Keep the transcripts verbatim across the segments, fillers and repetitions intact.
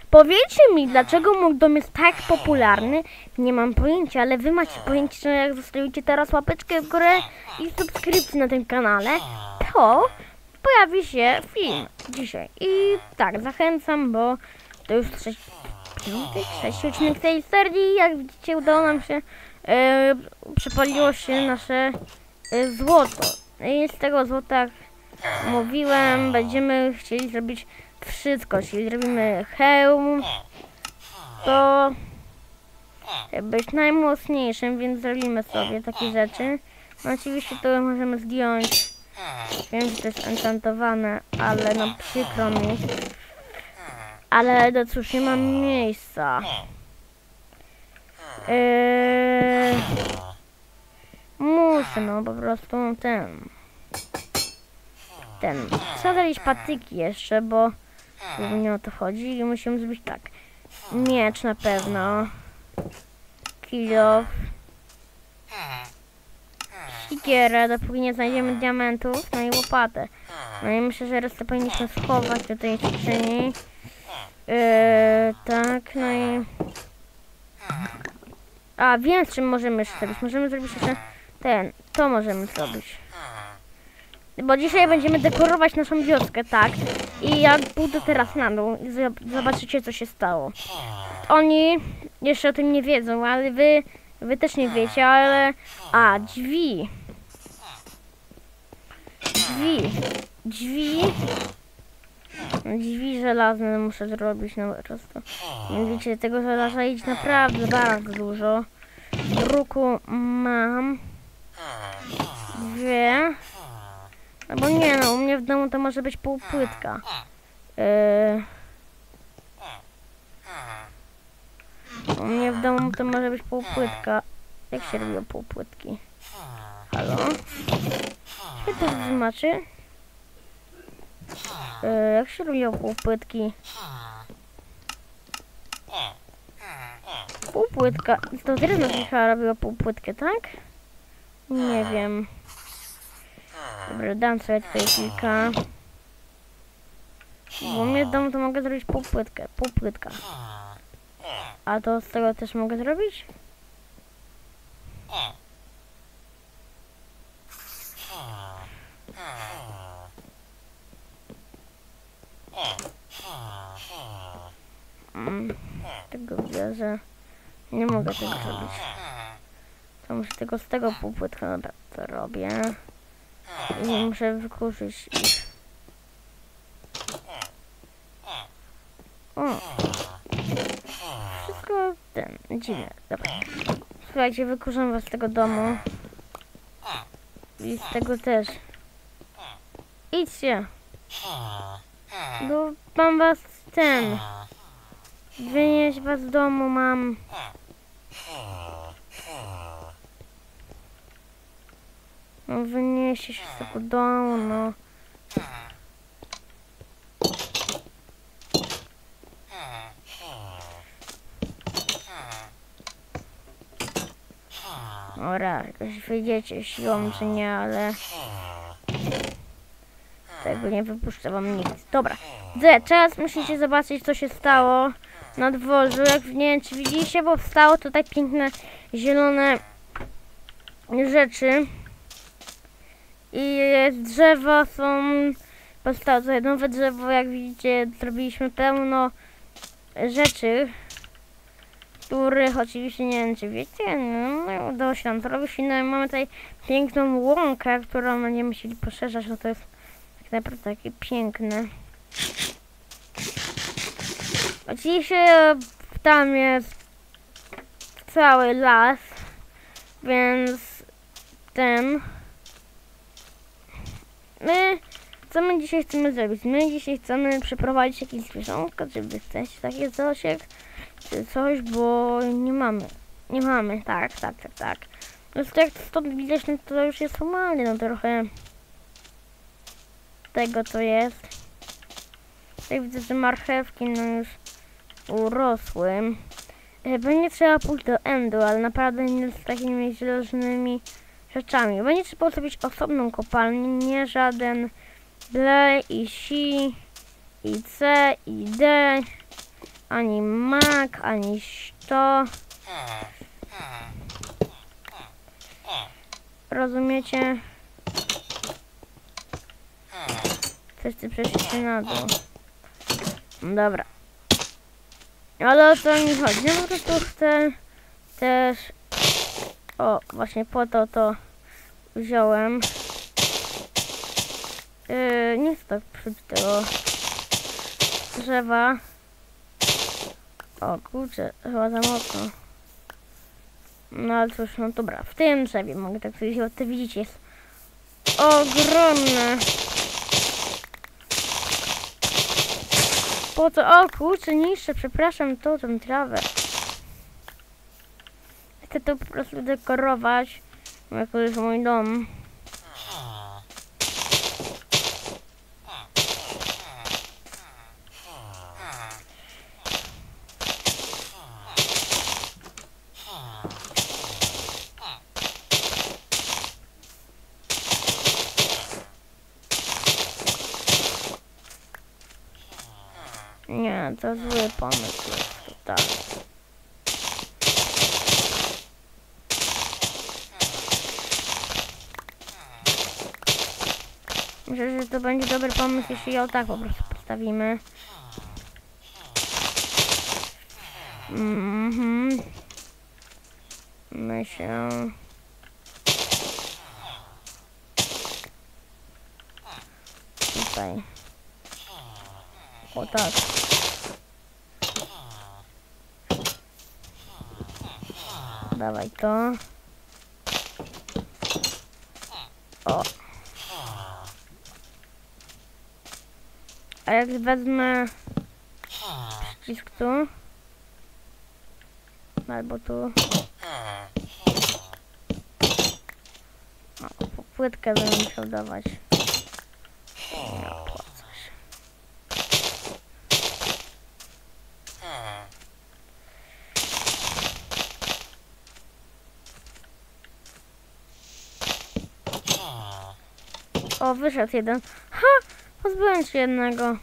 Powiedzcie mi, dlaczego mój dom jest tak popularny? Nie mam pojęcia, ale wy macie pojęcie, że jak zostawicie teraz łapeczkę w górę i subskrypcję na tym kanale, to pojawi się film dzisiaj. I tak, zachęcam, bo to już trzeci, trzeci odcinek tej serii. Jak widzicie, udało nam się, e, przepaliło się nasze e, złoto. I z tego złota, jak mówiłem, będziemy chcieli zrobić wszystko, czyli zrobimy hełm, to być najmocniejszym, więc zrobimy sobie takie rzeczy. No oczywiście to możemy zdjąć, wiem, że to jest enchantowane, ale no przykro mi. Ale no cóż, nie mam miejsca. Eee, muszę no po prostu ten... Ten, trzeba zrobić patyki jeszcze, bo nie o to chodzi i musimy zrobić tak. Miecz na pewno. Kilo. Sikierę, dopóki nie znajdziemy diamentów, no i łopatę. No i myślę, że resztę powinniśmy schować do tej skrzyni. Yy, tak, no i... A, wiem, z czym możemy jeszcze zrobić. Możemy zrobić jeszcze ten, to możemy zrobić. Bo dzisiaj będziemy dekorować naszą wioskę, tak? I jak pójdę teraz na dół i zobaczycie, co się stało. Oni jeszcze o tym nie wiedzą, ale wy, wy też nie wiecie, ale... A, drzwi. Drzwi. Drzwi. Drzwi żelazne muszę zrobić, no po prostu. Widzicie, tego żelaza idzie naprawdę bardzo dużo. Druku mam. Dwie. No bo nie no, u mnie w domu to może być półpłytka. Yy... U mnie w domu to może być półpłytka. Jak się robiło półpłytki? Halo? Co to znaczy? Yy, jak się robiło półpłytki? Półpłytka. To drewno chyba robiło półpłytkę, tak? Nie wiem. Dobra, dam sobie tutaj kilka. Bo u mnie w domu to mogę zrobić półpłytkę, półpłytka. A to z tego też mogę zrobić? Mm, tego bierze. Nie mogę tego zrobić. To muszę tego z tego półpłytka, dobra, to robię. I muszę wykurzyć ich. O. Wszystko ten, dziwne. Dobra. Słuchajcie, wykurzam was z tego domu. I z tego też. Idźcie. Bo mam was ten. Wynieść was z domu mam. No wyniesie się z tego domu, no. Ora, jakoś wyjdziecie siłą czy nie, ale... Tego nie wypuszczę wam nic. Dobra. Teraz musicie zobaczyć, co się stało na dworzu. Jak nie wiem, czy widzicie, bo wstało tutaj piękne, zielone rzeczy. I drzewa są... Powstało tutaj nowe drzewo, jak widzicie, zrobiliśmy pełno rzeczy, których oczywiście nie wiem, czy wiecie, no udało się nam zrobić. I no, mamy tutaj piękną łąkę, którą będziemy musieli poszerzać, no to jest tak naprawdę takie piękne. Oczywiście tam jest cały las, więc ten... My, co my dzisiaj chcemy zrobić? My dzisiaj chcemy przeprowadzić jakieś zwierzątko, czy wy chcecie takie coś, czy coś, bo nie mamy. Nie mamy, tak, tak, tak, tak. No to jak stąd widać, no to już jest formalnie, no trochę tego co jest. Tutaj widzę, że marchewki no już urosły. Będzie trzeba pójść do endu, ale naprawdę nie z takimi zielonymi rzeczami. Będzie trzeba zrobić osobną kopalnię, nie żaden B i C i C i D ani mak, ani to. Rozumiecie? Wszyscy przeszliście na dół. Dobra. Ale o co mi chodzi? No po prostu chcę też... O, właśnie po to to wziąłem. Yy, nie chcę tak psuć tego drzewa. O kurczę, chyba za mocno. No ale cóż, no dobra, w tym drzewie mogę tak powiedzieć, bo to widzicie jest ogromne. Po co? O kurczę, niższe, przepraszam, to tą trawę. Chcę to po prostu dekorować, jako jest mój dom. Nie, to zły pomysł jest tutaj. Myślę, że to będzie dobry pomysł, jeśli ją tak po prostu postawimy. Mhm. Myślę... Tutaj. O tak. Dawaj to. O. A jak wezmę przycisk tu, albo tu, o, płytkę będę musiał dawać. Nie opłaca się. O, wyszedł jeden. Ha! Pozbyłem się jednego.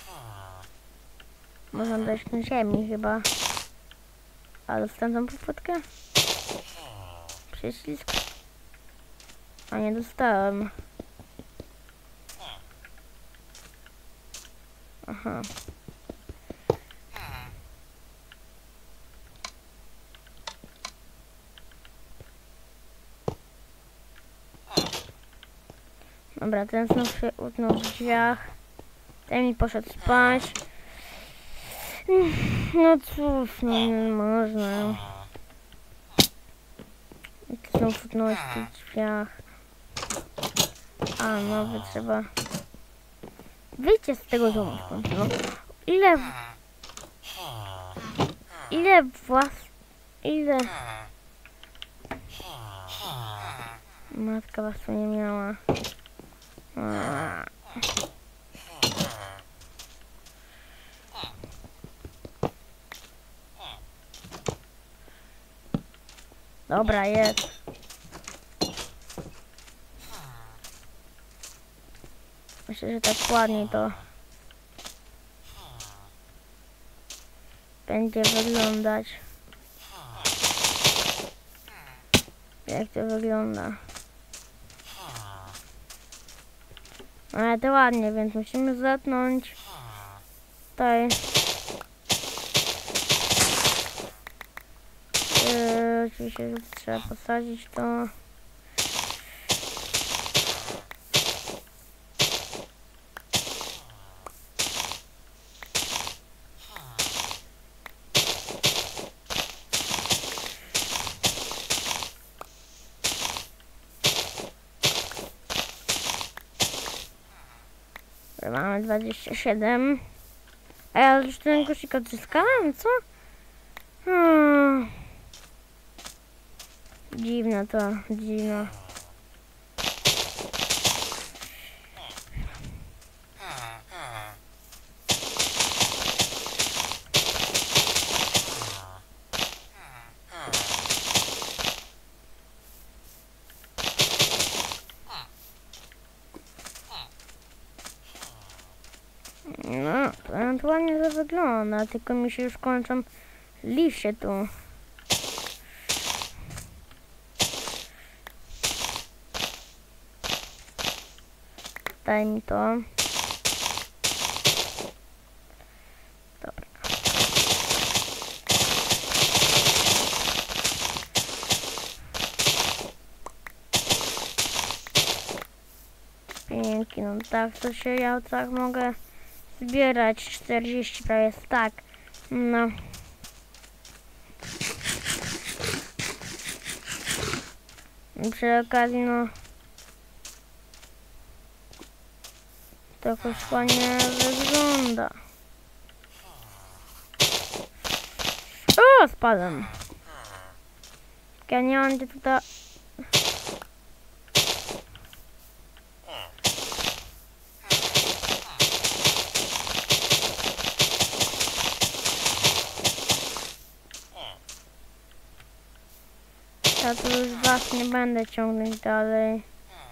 Można dać na ziemi chyba. A dostałem tą płytkę? Przycisk. A nie dostałem. Aha. Dobra, ten znów się utknął w drzwiach. Ten mi poszedł spać. No cóż, no nie można. I ty znów utknąłeś w tych drzwiach. A, no wy trzeba... Wyjdźcie z tego domu w końcu, no. Ile... Ile włas... Ile... Matka was tu nie miała. A. Dobra, jest. Myślę, że tak ładniej to będzie wyglądać. Jak to wygląda? Ale to ładnie, więc musimy zetnąć tutaj. Yy, oczywiście trzeba posadzić to. Mamy dwadzieścia siedem. A ja już ten guzik odzyskałem, co? Hmm. Dziwne to, dziwne. No, ładnie to wygląda, tylko mi się już kończą liście tu. Daj mi to. Dobra. Pięknie, no tak, to się ja tak mogę zbierać. czterdzieści prawie tak. No. I przy okazji, no. To jakoś fajnie wygląda. O, spadłem. Ja nie mam gdzie tutaj... Ja tu już was nie będę ciągnąć dalej.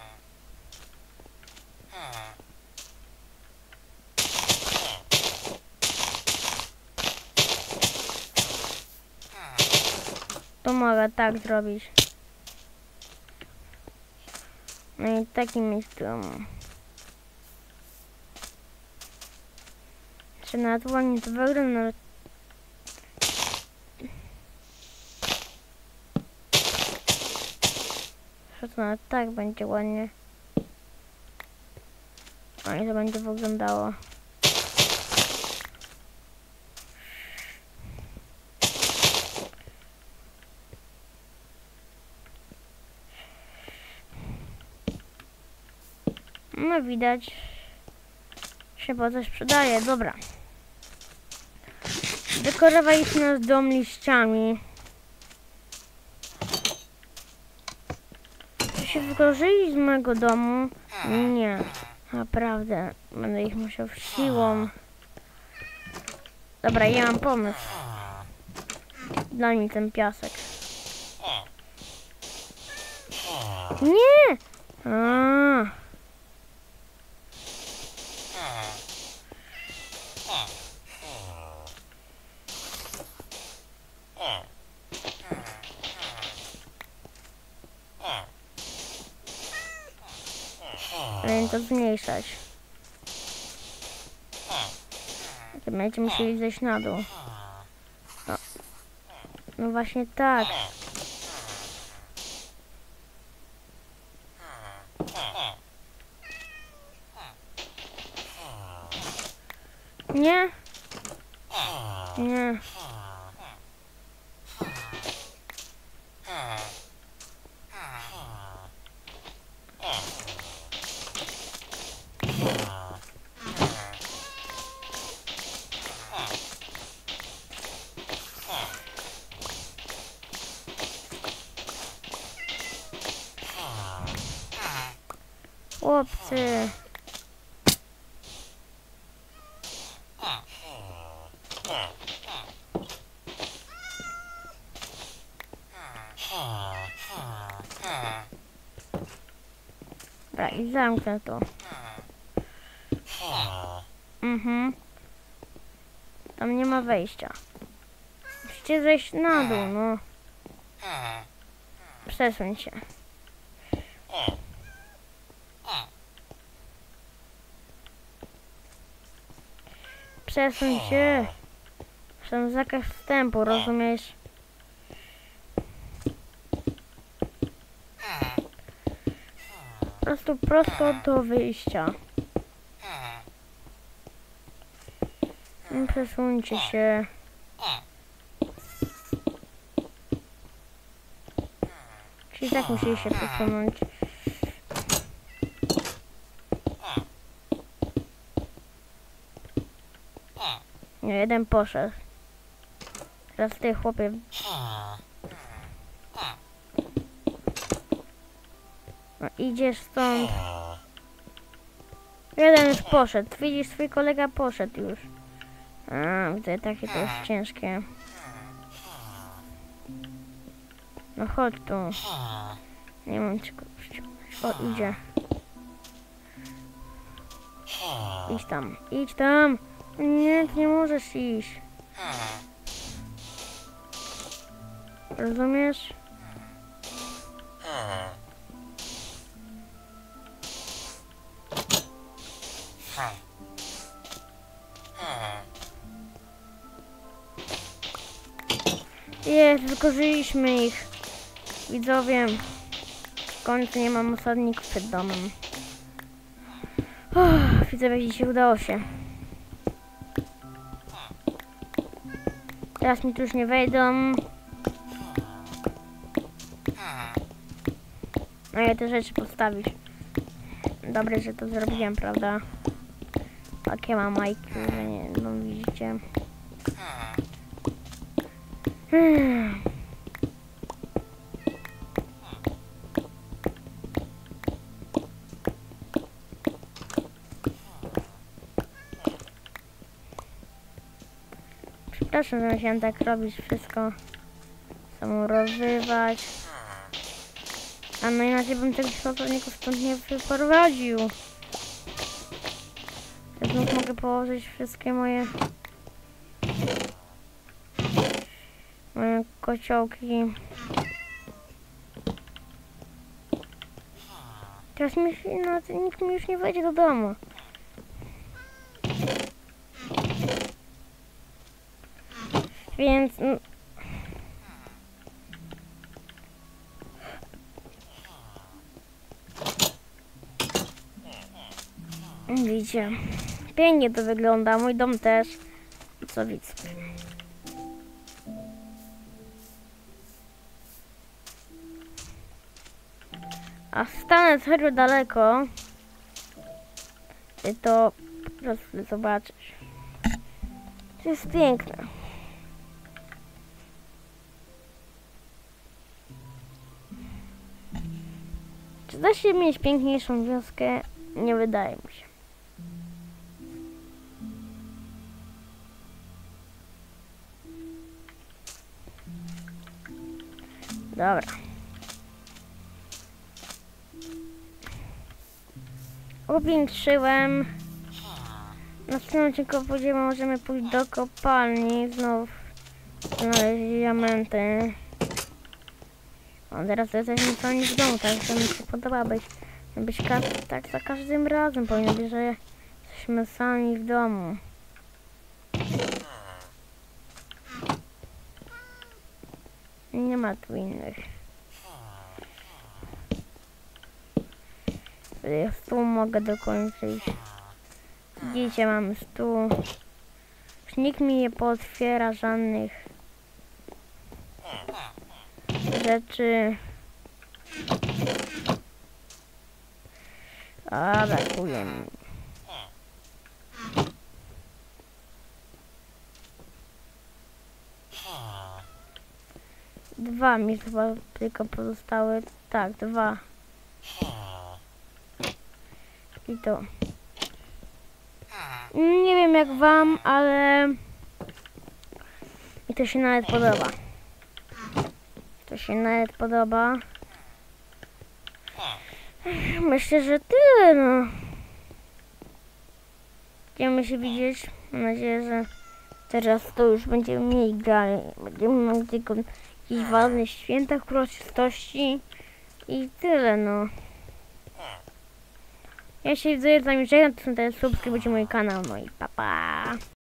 To mogę tak zrobić. No i takim miejscem. Czy nawet ładnie to wygląda. Że to nawet tak będzie ładnie. No i to będzie wyglądało. No widać, się po coś przydaje. Dobra. Dekorowaliśmy nasz dom liściami. Czy się wykorzyli z mojego domu? Nie. Naprawdę. Będę ich musiał siłą. Dobra, ja mam pomysł. Daj mi ten piasek. Nie! A. Więc to zmniejszać. To będziemy musieli zejść na dół. No, no właśnie tak. Nie? Nie. Chłopcy. Dobra, i zamknę to. Mhm. Tam nie ma wejścia. Musicie zejść na dół, no. Przesuń się. Przesuń się. Mam zakaz wstępu, rozumiesz? Po prostu prosto do wyjścia. No, przesuńcie się. Czyli tak musieli się przesunąć. Nie, jeden poszedł. Teraz ty, chłopie. No idziesz stąd. Jeden już poszedł. Widzisz, twój kolega poszedł już. A, widzę, takie to jest ciężkie. No chodź tu. Nie mam czego ściągnąć. O, idzie. Idź tam, idź tam. Nie, ty nie możesz iść. Rozumiesz? Jest, wykorzyliśmy ich. Widzowie, w końcu nie mam osadników przed domem. Uff, widzowie, dzisiaj udało się. Teraz mi tu już nie wejdą. No ja te rzeczy postawić. Dobre, że to zrobiłem, prawda? Takie mam I Q, że nie, no widzicie. Hmm. Przepraszam, że musiałem tak robić, wszystko samoryzować. A no inaczej bym tych pracowników stąd nie wyprowadził. Znów mogę położyć wszystkie moje moje kociołki. Teraz mi, no, nikt mi już nie wejdzie do domu. Więc... Widzicie, pięknie to wygląda, mój dom też. Co widzę. A stanę serio daleko, i to po prostu zobaczysz. To jest piękne. Czy da się mieć piękniejszą wioskę? Nie wydaje mi się. Dobra. Upiększyłem. Na następnym odcinku pójdziemy, możemy pójść do kopalni. Znów znaleźć diamenty. O, teraz to jesteśmy sami w domu, tak to mi się podoba być. być tak za każdym razem powinno być, że jesteśmy sami w domu. Nie ma tu innych. Stół mogę dokończyć. Widzicie, mamy stół. Już nikt mi nie pootwiera żadnych rzeczy. A, brakuje mi. Dwa mi chyba tylko pozostały. Tak, dwa. I to. Nie wiem jak wam, ale mi to się nawet podoba. To się nawet podoba. Myślę, że tyle, no. Będziemy się widzieć. Mam nadzieję, że teraz to już będziemy mniej grali. Będziemy mieli tylko jakieś ważne święta, uroczystości i tyle, no. Ja się widzę, z nami żegnam, to subskrybujcie mój kanał, no i pa pa.